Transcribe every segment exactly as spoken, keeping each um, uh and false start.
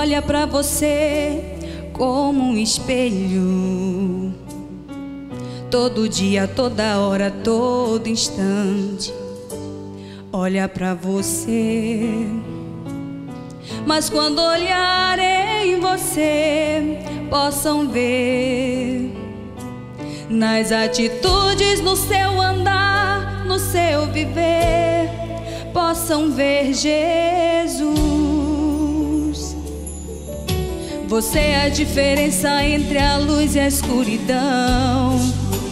olha pra você como um espelho, todo dia, toda hora, todo instante, olha pra você. Mas quando olharem em você, possam ver nas atitudes, no seu andar, no seu viver, possam ver Jesus. Você é a diferença entre a luz e a escuridão.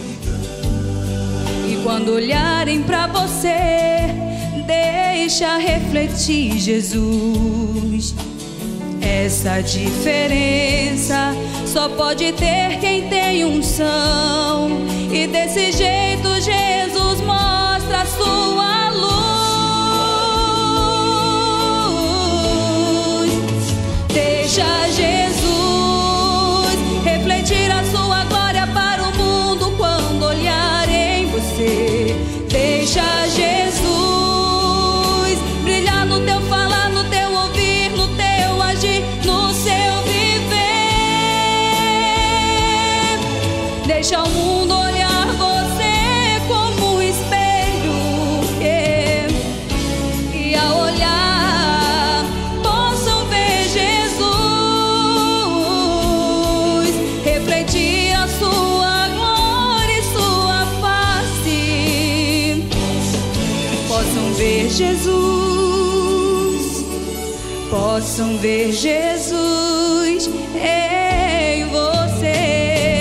E quando olharem pra você, deixa refletir Jesus. Essa diferença só pode ter quem tem unção, e desse jeito Jesus mostra a sua luz. Deixa Jesus refletir a sua glória para o mundo quando olhar em você. Deixa Jesus brilhar no teu falar, no teu ouvir, no teu agir, no seu viver. Deixa o mundo olhar você como um espelho, yeah. E ao olhar possam ver Jesus, refletir a sua glória e sua face. Possam ver Jesus, possam ver Jesus em você.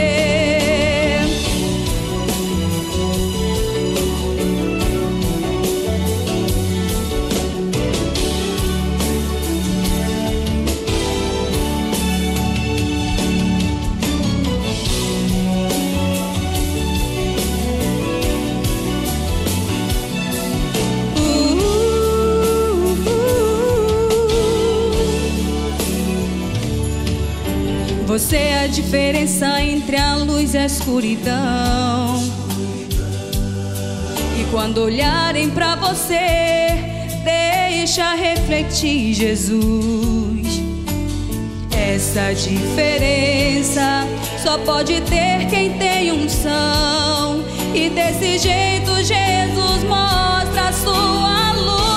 Você é a diferença entre a luz e a escuridão. E quando olharem pra você, deixa refletir Jesus. Essa diferença só pode ter quem tem unção, e desse jeito Jesus mostra a sua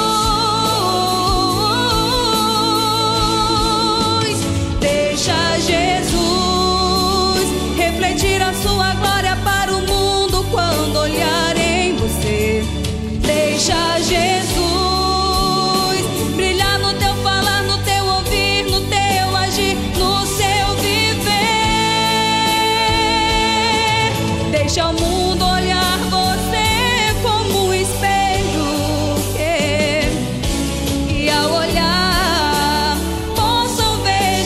luz. Deixa Jesus refletir a sua glória para o mundo quando olhar em você. Deixa Jesus brilhar no teu falar, no teu ouvir, no teu agir, no seu viver. Deixa o mundo olhar você como um espelho, yeah. E ao olhar possam ver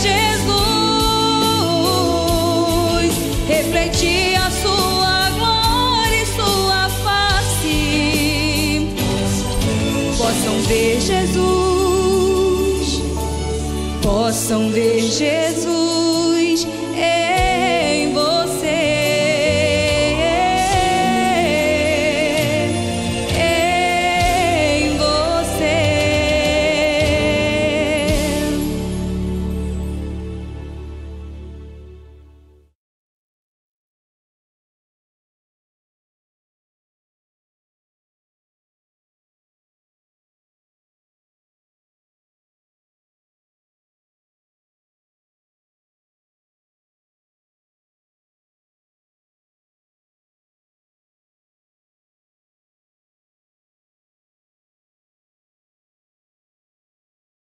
Jesus, refletir a sua glória e sua face. Possam ver Jesus, possam ver Jesus.